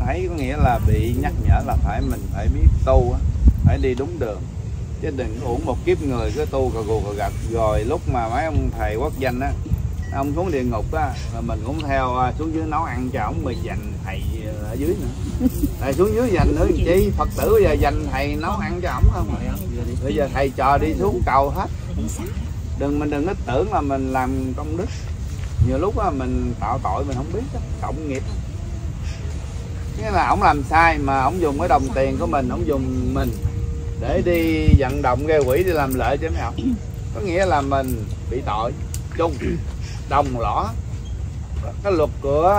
thấy có nghĩa là bị nhắc nhở là mình phải biết tu á, phải đi đúng đường, chứ đừng uổng một kiếp người cứ tu cà gù cà gật, rồi lúc mà mấy ông thầy quốc danh á, ông xuống địa ngục á, rồi mình cũng theo xuống dưới nấu ăn cho ổng, rồi dành thầy ở dưới nữa. Thầy xuống dưới dành nữa chi, Phật tử bây giờ dành thầy nấu ăn cho ổng không? Bây giờ thầy trò đi xuống cầu hết. Mình đừng có tưởng là mình làm công đức. Nhiều lúc á mình tạo tội mình không biết đó, cộng nghiệp. Nghĩa là ổng làm sai mà ổng dùng cái đồng tiền của mình, ổng dùng mình để đi vận động gây quỹ đi làm lợi cho mấy ông. Có nghĩa là mình bị tội chung, đồng lõa. Cái luật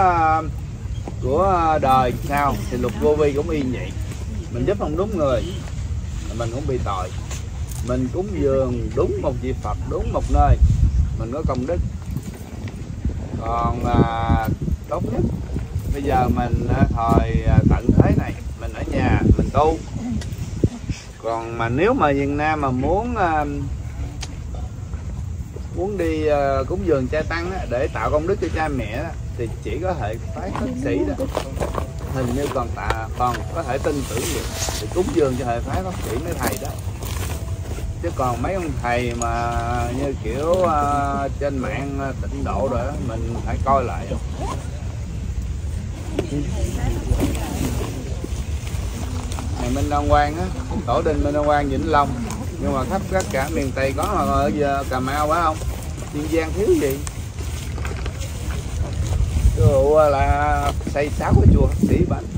của đời sao thì luật vô vi cũng y vậy. Mình giúp không đúng người mình cũng bị tội. Mình cúng dường đúng một vị Phật, đúng một nơi, mình có công đức. Còn tốt nhất bây giờ mình thời tận thế này mình ở nhà mình tu. Còn mà nếu mà Việt Nam mà muốn đi cúng dường trai tăng á, để tạo công đức cho cha mẹ á, thì chỉ có hệ phái khất sĩ đó, hình như còn có thể tin tưởng được thì cúng dường cho hệ phái khất sĩ mấy thầy đó. Chứ còn mấy ông thầy mà như kiểu trên mạng tịnh độ rồi đó, mình phải coi lại. Này Minh Đăng Quang á, tổ đình Minh Đăng Quang Vĩnh Long, nhưng mà khắp tất cả miền Tây có, mà ở giờ Cà Mau phải không? Kiên Giang thiếu gì? Ví dụ là xây 6 cái chùa sĩ bệnh.